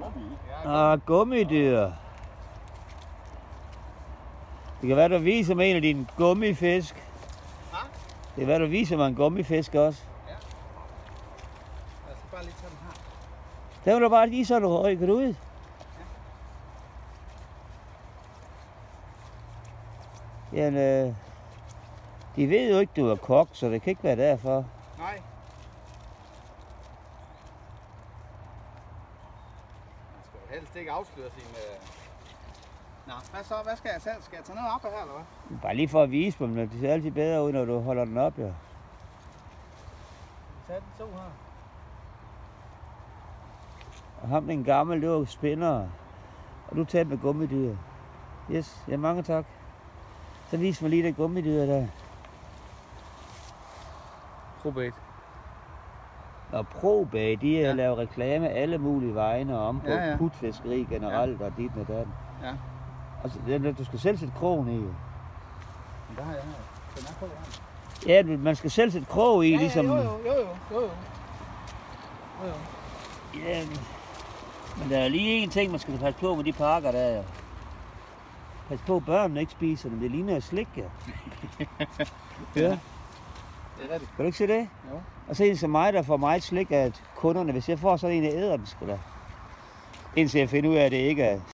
Gummidyr. Det kan være, du viser mig en af dine gummifisk. Hva? Det kan være, du viser mig en gummifisk også. Ja. Jeg skal bare lige tage den her. Der var du bare lige så du rykker ud. Ja. Jamen, de ved jo ikke, du er kok, så det kan ikke være derfor. Nej. Man skal jo helst ikke afsløre sin... Nå, hvad så? Hvad skal jeg selv? Skal jeg tage noget op af her, eller hvad? Bare lige for at vise dem, at det ser altid bedre ud, når du holder den op, ja. Vi tager de to her. Og ham den gammel, det var spænder. Og du tager med gummidyr. Yes, ja, mange tak. Så vis mig lige det gummidyr der. Probate. Og Probate, de laver reklame alle mulige vegne om på putfiskeri generelt og dit og datten. Ja. Altså, du skal selv sætte krogen i. Men der har jeg her. Den er på her. Ja, man skal selv sætte krog i, ligesom... Jo. Ja, men der er lige en ting, man skal passe på med de pakker der, ja. Pas på, at børnene ikke spiser dem. Det ligner slik, ja. Ja. Det er rigtigt. Kan du ikke se det? Jo. Og så en som mig, der får meget slik af kunderne. Hvis jeg får sådan en, jeg æder den sgu da. Indtil jeg finder ud af, at det ikke er